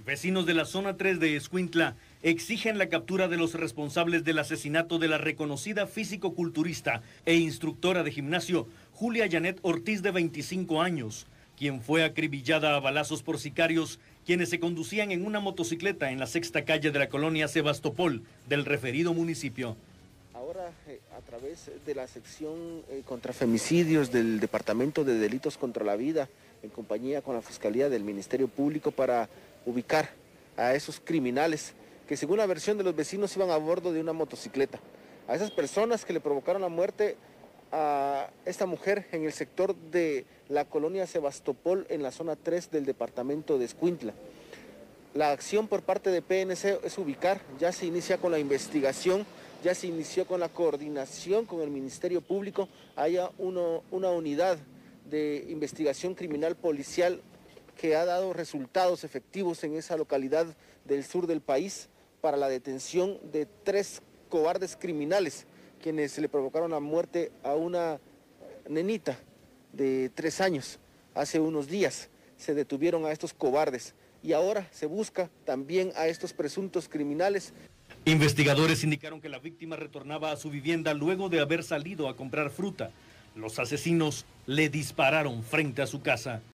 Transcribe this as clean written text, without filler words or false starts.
Vecinos de la zona 3 de Escuintla exigen la captura de los responsables del asesinato de la reconocida físico-culturista e instructora de gimnasio Julia Janet Ortiz, de 25 años, quien fue acribillada a balazos por sicarios quienes se conducían en una motocicleta en la sexta calle de la colonia Sebastopol del referido municipio. Ahora, a través de la sección contra femicidios del Departamento de Delitos contra la Vida, en compañía con la Fiscalía del Ministerio Público, para ubicar a esos criminales que, según la versión de los vecinos, iban a bordo de una motocicleta. A esas personas que le provocaron la muerte a esta mujer en el sector de la colonia Sebastopol, en la zona 3 del departamento de Escuintla. La acción por parte de PNC es ubicar, ya se inicia con la investigación, ya se inició con la coordinación con el Ministerio Público. Haya una unidad de investigación criminal policial que ha dado resultados efectivos en esa localidad del sur del país para la detención de 3 cobardes criminales quienes le provocaron la muerte a una nenita de 3 años. Hace unos días se detuvieron a estos cobardes y ahora se busca también a estos presuntos criminales. Investigadores indicaron que la víctima retornaba a su vivienda luego de haber salido a comprar fruta. Los asesinos le dispararon frente a su casa.